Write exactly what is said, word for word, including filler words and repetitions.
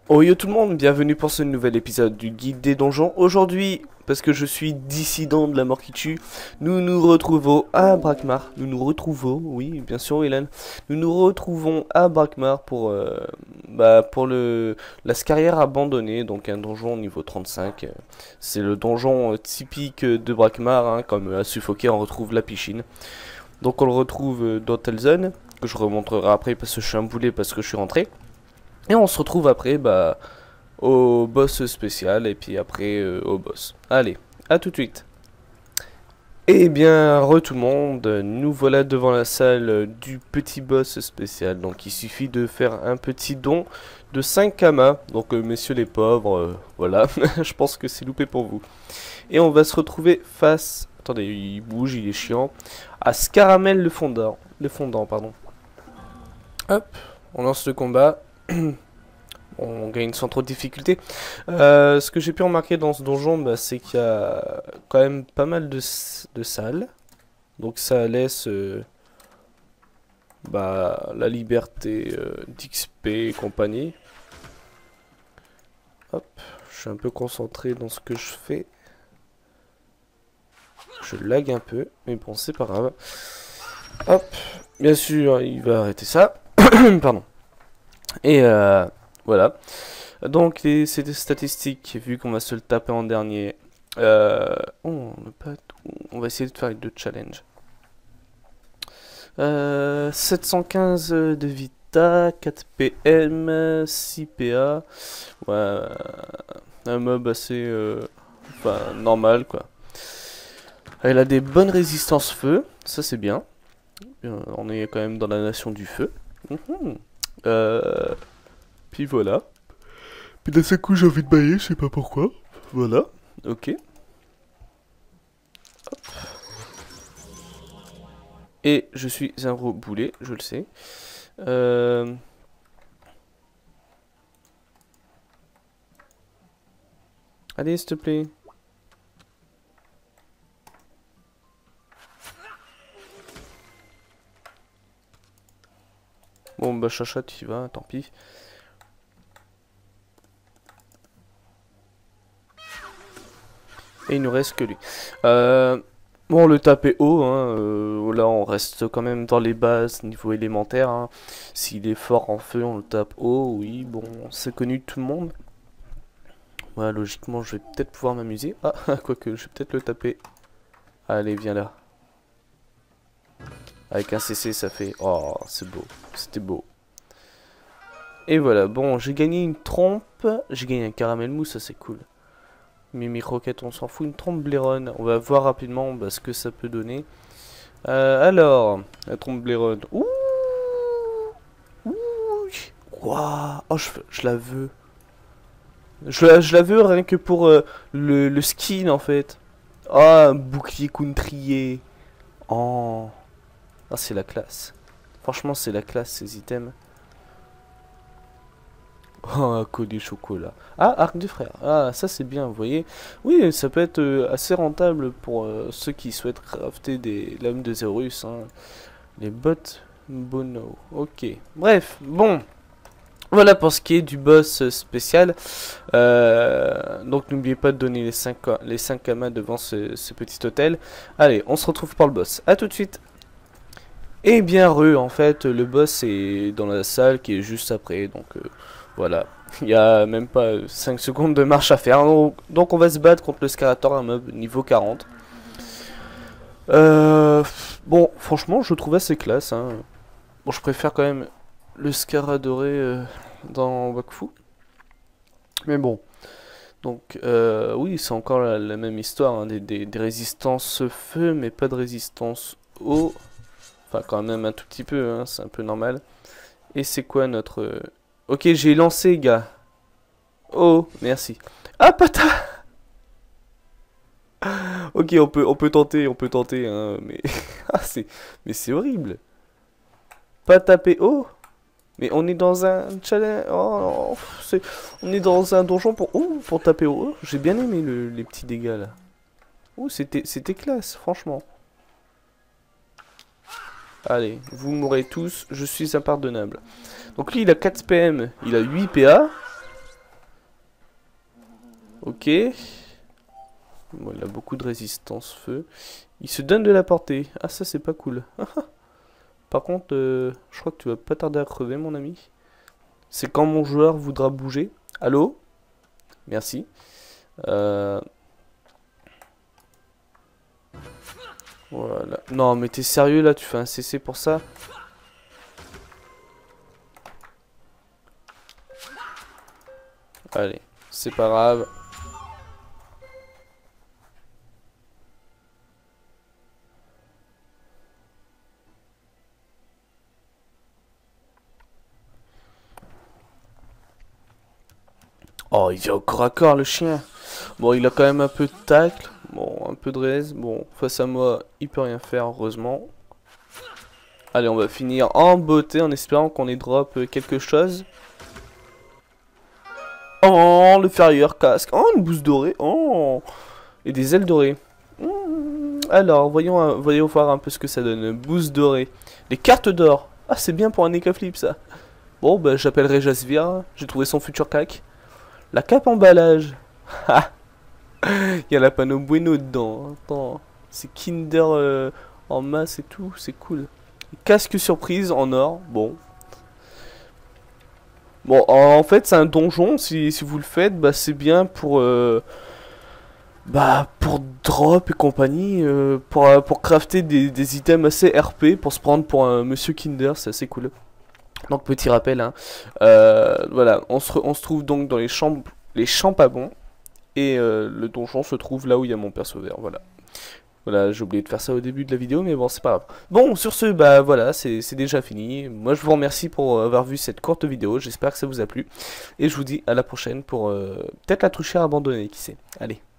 Oh yo tout le monde, bienvenue pour ce nouvel épisode du Guide des Donjons. Aujourd'hui, parce que je suis dissident de la mort qui tue, nous nous retrouvons à Brakmar. Nous nous retrouvons, oui, bien sûr Hélène. Nous nous retrouvons à Brakmar pour, euh, bah, pour le, la Scarrière abandonnée, donc un donjon niveau trente-cinq. C'est le donjon euh, typique de Brakmar, hein, comme à Suffoquer on retrouve la piscine. Donc on le retrouve euh, dans telle zone, que je remontrerai après parce que je suis un boulet, parce que je suis rentré. Et on se retrouve après bah, au boss spécial et puis après euh, au boss. Allez, à tout de suite. Eh bien, re tout le monde, nous voilà devant la salle du petit boss spécial. Donc il suffit de faire un petit don de cinq kamas. Donc euh, messieurs les pauvres, euh, voilà, je pense que c'est loupé pour vous. Et on va se retrouver face... Attendez, il bouge, il est chiant. À Scaramel le fondant. Le fondant, pardon. Hop, on lance le combat. On gagne sans trop de difficulté. Euh, ce que j'ai pu remarquer dans ce donjon, bah, c'est qu'il y a quand même pas mal de, de salles. Donc ça laisse euh, bah, la liberté euh, d'X P et compagnie. Hop, je suis un peu concentré dans ce que je fais. Je lag un peu, mais bon, c'est pas grave. Hop, bien sûr, il va arrêter ça. Pardon. Et euh, voilà. Donc, les, c'est des statistiques, vu qu'on va se le taper en dernier. Euh, oh, on, pas tout. On va essayer de faire les deux challenges. Euh, sept cent quinze de Vita, quatre P M, six P A. Ouais, un mob assez euh, enfin, normal, quoi. Elle a des bonnes résistances feu, ça c'est bien. Euh, on est quand même dans la nation du feu. Mmh. Euh, puis voilà. Puis d'un seul coup j'ai envie de bailler, je sais pas pourquoi. Voilà, ok. Hop. Et je suis un gros boulet, je le sais. Euh... Allez, s'il te plaît. Bon bah chacha tu y vas, tant pis. Et il nous reste que lui. Euh, bon, le taper haut, hein, euh, là on reste quand même dans les bases, niveau élémentaire. Hein. S'il est fort en feu, on le tape haut, oui, bon, c'est connu de tout le monde. Voilà, logiquement, je vais peut-être pouvoir m'amuser. Ah, quoique, je vais peut-être le taper. Allez, viens là. Avec un C C, ça fait... Oh, c'est beau. C'était beau. Et voilà, bon, j'ai gagné une trompe. J'ai gagné un caramel mousse, ça c'est cool. Mimi Croquette, on s'en fout. Une trompe blaironne. On va voir rapidement bah, ce que ça peut donner. Euh, alors, la trompe blaironne. Ouh, ouh, waouh. Oh, je, je la veux. Je la, je la veux rien que pour euh, le, le skin en fait. Ah, un bouclier countrier. Oh, ah, c'est la classe. Franchement, c'est la classe ces items. Oh, un collier chocolat. Ah, arc du frère. Ah, ça c'est bien, vous voyez. Oui, ça peut être euh, assez rentable pour euh, ceux qui souhaitent crafter des lames de Zerus. Hein. Les bottes Bono. Ok. Bref, bon. Voilà pour ce qui est du boss spécial. Euh, donc n'oubliez pas de donner les cinq, les cinq kamas devant ce, ce petit hôtel. Allez, on se retrouve pour le boss. A tout de suite. Et bien re, en fait, le boss est dans la salle qui est juste après. Donc... Euh, voilà, il n'y a même pas cinq secondes de marche à faire. Donc, donc on va se battre contre le Scarator, un mob niveau quarante. Euh, bon, franchement, je trouve assez classe. Hein. Bon, je préfère quand même le Scaradoré euh, dans Wakfu. Mais bon. Donc, euh, oui, c'est encore la, la même histoire. Hein, des, des, des résistances feu, mais pas de résistance eau. Enfin, quand même un tout petit peu, hein, c'est un peu normal. Et c'est quoi notre... Euh, ok, j'ai lancé, gars. Oh, merci. Ah, pata. Ok, on peut, on peut tenter, on peut tenter, hein, mais... ah, c'est... Mais c'est horrible. Pas taper haut. Mais on est dans un challenge... Oh, c'est... On est dans un donjon pour... Oh, pour taper haut. J'ai bien aimé le, les petits dégâts, là. Oh, c'était, c'était classe, franchement. Allez, vous mourrez tous, je suis impardonnable. Donc lui, il a quatre P M, il a huit P A. Ok. Bon, il a beaucoup de résistance feu. Il se donne de la portée. Ah, ça, c'est pas cool. Par contre, euh, je crois que tu vas pas tarder à crever, mon ami. C'est quand mon joueur voudra bouger. Allô? Merci. Euh... Voilà. Non, mais t'es sérieux, là? Tu fais un C C pour ça? Allez, c'est pas grave. Oh, il vient au corps à corps, le chien. Bon, il a quand même un peu de tacle. Bon, un peu de raise. Bon, face à moi, il peut rien faire, heureusement. Allez, on va finir en beauté, en espérant qu'on ait drop quelque chose. Oh, le ferrieur casque. Oh, une bouse dorée. Oh, et des ailes dorées. Mmh. Alors, voyons, euh, voyons voir un peu ce que ça donne. Bouse dorée. Les cartes d'or. Ah, c'est bien pour un Eka Flip, ça. Bon, bah, j'appellerai Jasvir. J'ai trouvé son futur cac. La cape emballage. Il y a la panneau bueno dedans. Attends. C'est Kinder euh, en masse et tout. C'est cool. Casque surprise en or. Bon. Bon, en fait, c'est un donjon. Si, si vous le faites, bah, c'est bien pour... Euh, bah, pour drop et compagnie. Euh, pour, euh, pour crafter des, des items assez R P. Pour se prendre pour un monsieur Kinder. C'est assez cool. Donc, petit rappel. Hein. Euh, voilà. On se, on se trouve donc dans les champs, les champs pas bons. Et euh, le donjon se trouve là où il y a mon perso vert. Voilà. Voilà, j'ai oublié de faire ça au début de la vidéo, mais bon, c'est pas grave. Bon, sur ce, bah voilà, c'est déjà fini. Moi, je vous remercie pour avoir vu cette courte vidéo. J'espère que ça vous a plu. Et je vous dis à la prochaine pour euh, peut-être la truchère abandonnée, qui sait. Allez.